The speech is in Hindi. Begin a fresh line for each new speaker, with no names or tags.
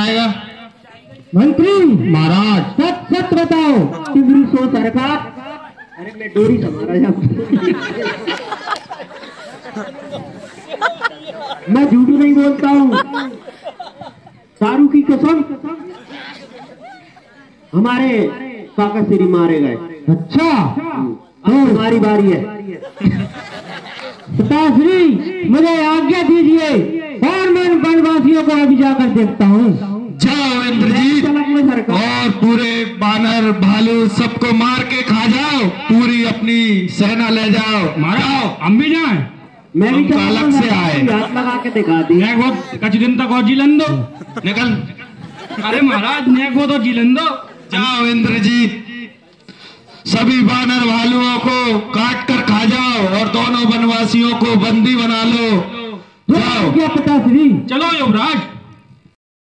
बताएगा?
मंत्री
महाराज
सच सच बताओ। तिगरी सो सरकार। अरे मैं डोरी संभाला मैं झूठ नहीं बोलता हूँ। दारू की कसम हमारे काका श्री मारे गए। अच्छा तो हमारी बारी है। पिताश्री मुझे आज्ञा दीजिए और मैं वनवासियों को अभी जाकर देखता हूँ।
जाओ इंद्रजीत और पूरे बानर भालू सबको मार के खा जाओ, पूरी अपनी सेना ले जाओ।
मारो हम भी जाए।
मैं भी
अलग से आए।
हाथ लगा के दिखा दी।
कच दिन तक और जिलन दो।
निकल।
अरे महाराज नेको तो जिलन दो।
जाओ इंद्रजीत, सभी बानर भालुओं को काट कर खा जाओ और दोनों वनवासियों को बंदी बना लो। जाओ।
क्या पिताश्री?
चलो युवराज।